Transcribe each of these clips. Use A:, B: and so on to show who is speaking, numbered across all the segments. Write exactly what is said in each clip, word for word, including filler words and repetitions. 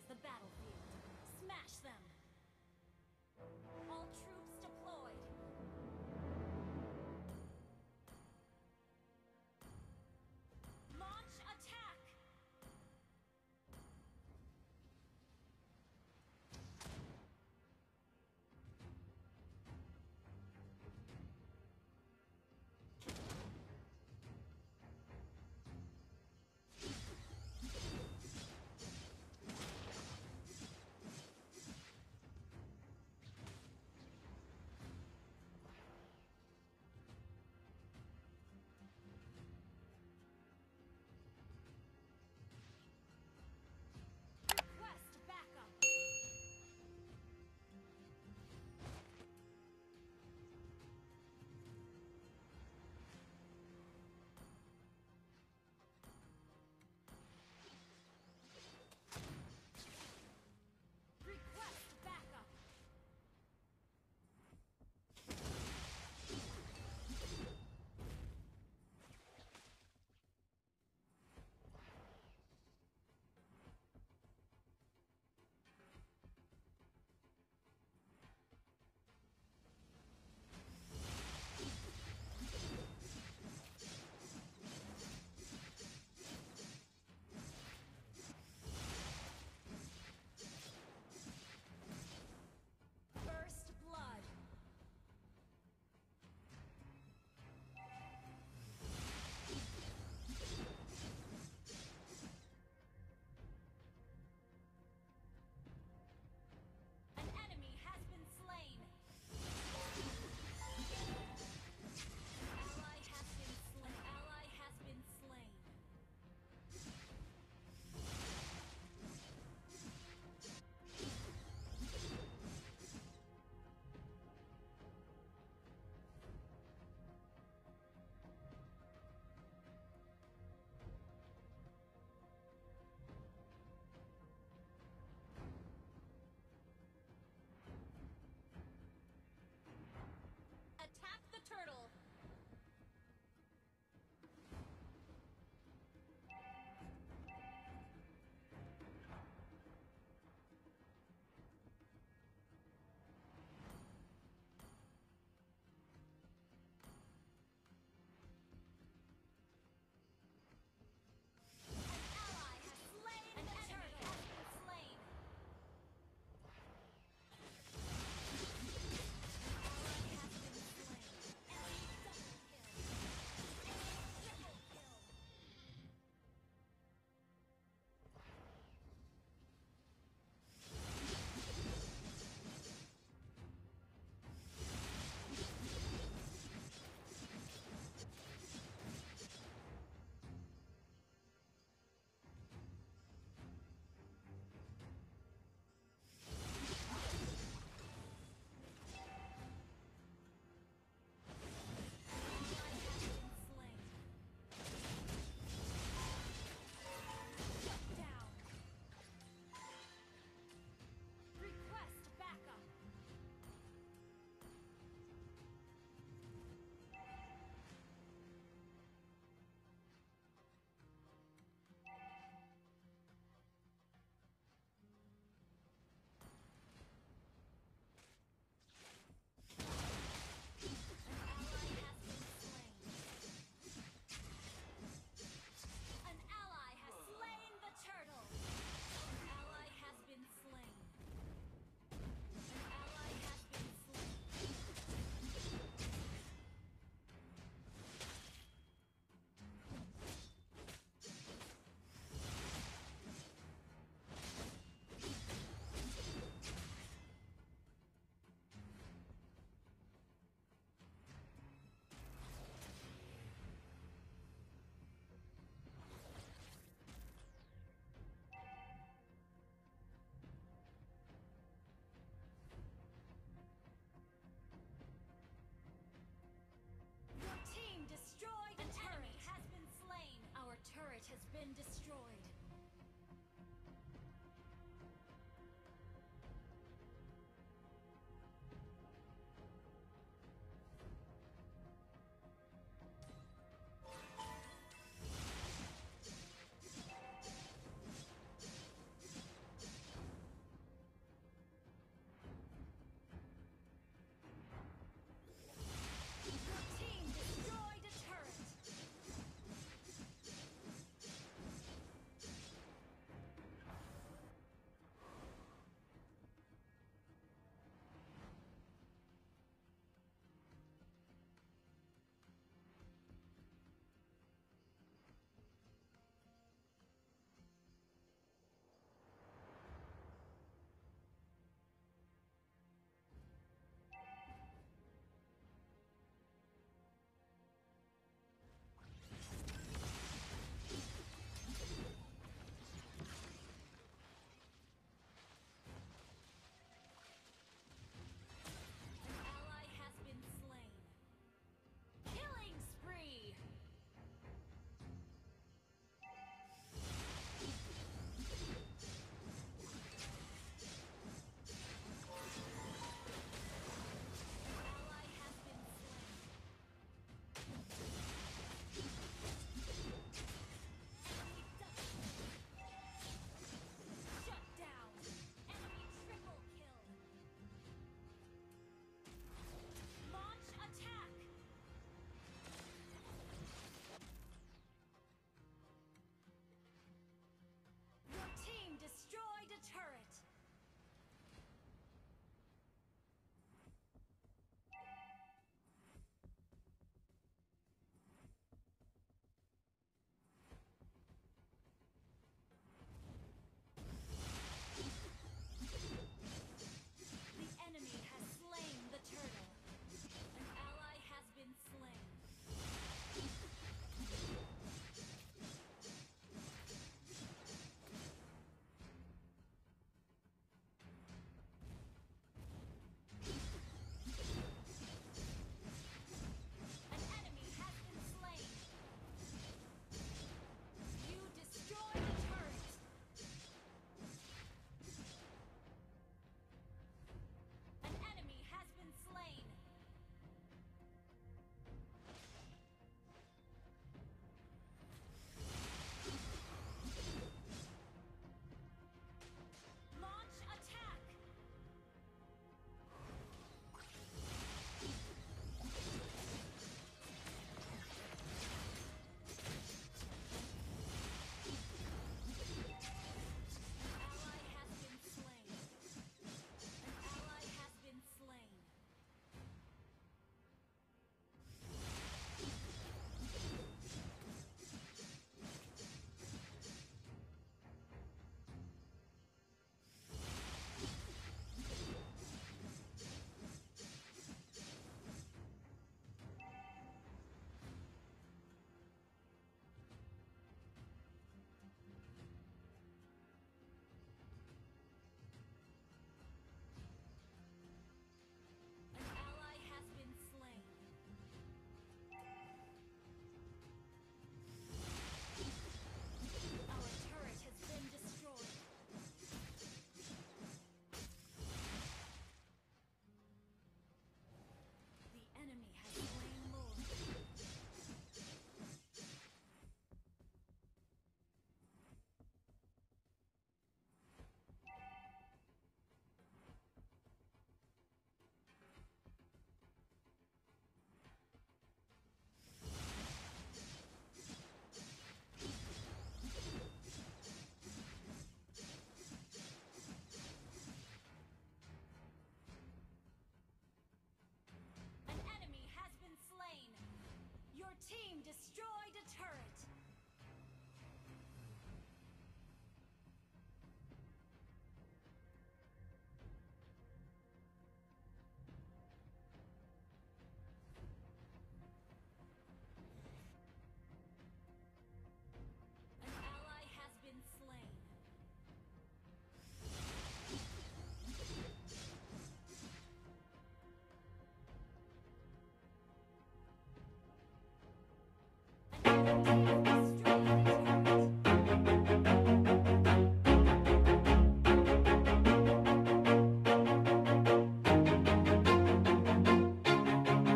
A: the battlefield. Smash them! All troops deployed! Launch attack!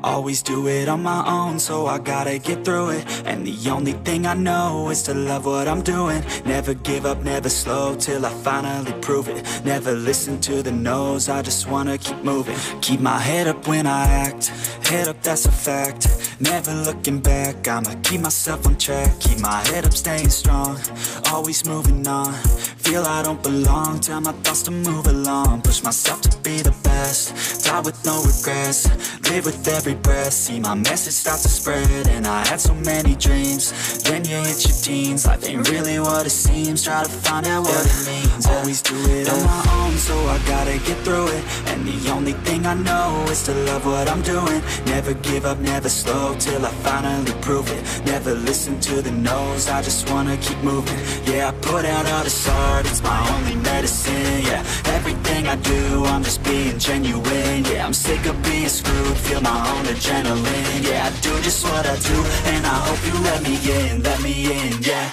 B: Always do it on my own, so I gotta get through it. And the only thing I know is to love what I'm doing. Never give up, never slow, till I finally prove it. Never listen to the no's, I just wanna keep moving. Keep my head up when I act, head up, that's a fact. Never looking back, I'ma keep myself on track. Keep my head up, staying strong, always moving on. Feel I don't belong, tell my thoughts to move along. Push myself to be the best, die with no regrets. Live with every breath, see my message start to spread. And I had so many dreams, then you hit your teens. Life ain't really what it seems, try to find out what it means. Always do it on my own, so I gotta get through it. And the only thing I know is to love what I'm doing. Never give up, never slow, till I finally prove it. Never listen to the no's, I just wanna keep moving. Yeah, I put out all this art, it's my only medicine. Yeah, everything I do, I'm just being genuine. Yeah, I'm sick of being screwed, feel my own adrenaline. Yeah, I do just what I do, and I hope you let me in, let me in, yeah.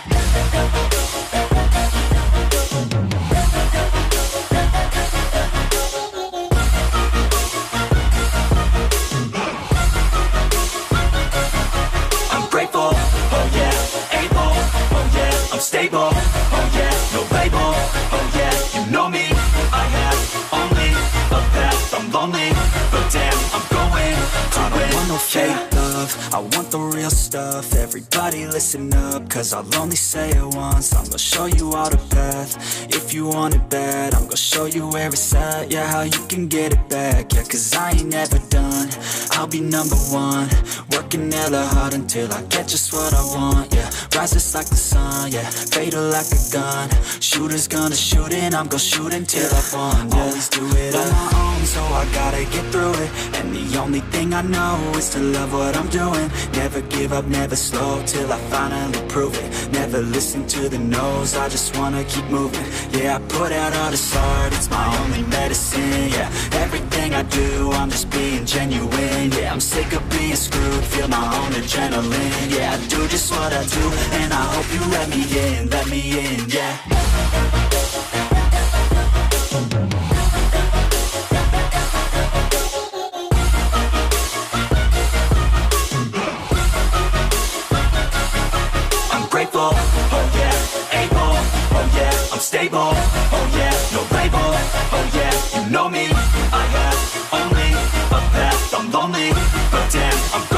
B: I'm grateful, oh yeah, able, oh yeah, I'm stable, oh yeah, no label, oh yeah, you know me, I have only a path, I'm lonely, but damn, I'm going to I don't want no fake love, I want the real stuff. Everybody listen up, cause I'll only say it once. I'm gonna show you all the path, if you want it bad. I'm gonna show you where it's at, yeah, how you can get it back. Yeah, cause I ain't never done, I'll be number one. Working hella hard until I get just what I want, yeah. Rises like the sun, yeah, fatal like a gun. Shooter's gonna shoot and I'm gonna shoot until I won, yeah. Always do it on my own, so I gotta get through it. And the only thing I know is to love what I'm doing. Never give up, never slow, till I finally prove it. Never listen to the no's, I just wanna keep moving. Yeah, I put out all this art, it's my only medicine. Yeah, everything I do, I'm just being genuine. Yeah, I'm sick of being screwed, feel my own adrenaline. Yeah, I do just what I do, and I hope you let me in, let me in, yeah. Grateful, oh yeah, able, oh yeah, I'm stable, oh yeah, no label, oh yeah, you know me, I have only a path, I'm lonely, but damn, I'm